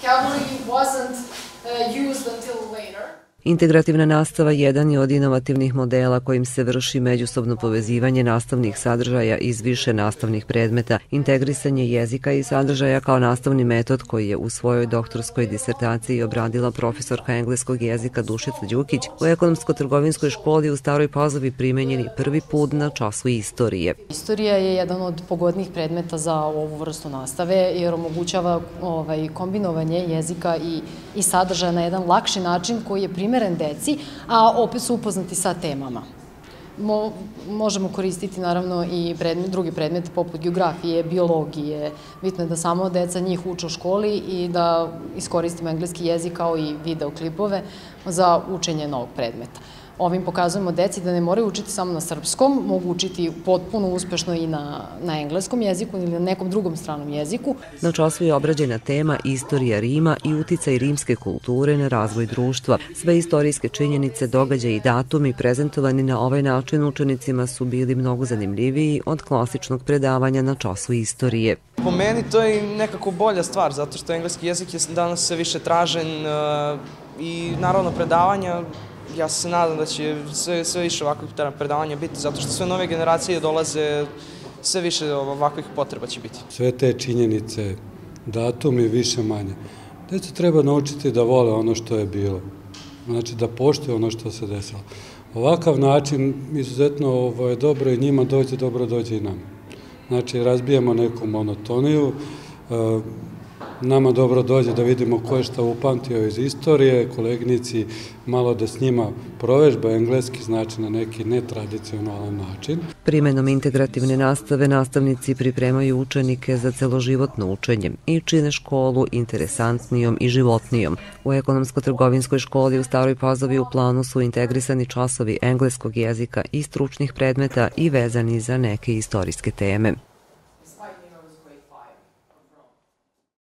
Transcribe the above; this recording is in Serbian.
vocabulary wasn't used until later. Integrativna nastava jedan je od inovativnih modela kojim se vrši međusobno povezivanje nastavnih sadržaja iz više nastavnih predmeta, integrisanje jezika i sadržaja kao nastavni metod koji je u svojoj doktorskoj disertaciji obradila profesorka engleskog jezika Dušica Đukić u Ekonomsko-trgovinskoj školi u Staroj Pazovi primenjeni prvi put na času istorije. Istorija je jedan od pogodnijih predmeta za ovu vrstu nastave jer omogućava kombinovanje jezika i sadržaja na jedan lakši način koji je primeren deci, a opet su upoznati sa temama. Možemo koristiti naravno i drugi predmete poput geografije, biologije. Bitno je da samo deca njih uče u školi i da iskoristimo engleski jezik kao i videoklipove za učenje novog predmeta. Ovim pokazujemo deci da ne moraju učiti samo na srpskom, mogu učiti potpuno uspešno i na engleskom jeziku ili na nekom drugom stranom jeziku. Na času je obrađena tema Istorija Rima i uticaj rimske kulture na razvoj društva. Sve istorijske činjenice, događaji i datumi prezentovani na ovaj način učenicima su bili mnogo zanimljiviji od klasičnog predavanja na času istorije. Po meni to je nekako bolja stvar, zato što engleski jezik je danas sve više tražen i naravno predavanja. Ja se nadam da će sve više ovakvih predavanja biti, zato što sve nove generacije dolaze, sve više ovakvih potreba će biti. Sve te činjenice, datumi više manje. Deca treba naučiti da vole ono što je bilo, znači da poštuju ono što se desilo. Ovakav način izuzetno je dobro i njima dođe, dobro dođe i nama. Znači razbijemo neku monotoniju, nama dobro dođe da vidimo ko je šta upamtio iz istorije, koleginici malo da s njima provežba engleski, znači na neki netradicionalan način. Primenom integrativne nastave nastavnici pripremaju učenike za celoživotno učenje i čine školu interesantnijom i životnijom. U Ekonomsko-trgovinskoj školi u Staroj Pazovi u planu su integrisani časovi engleskog jezika i stručnih predmeta i vezani za neke istorijske teme.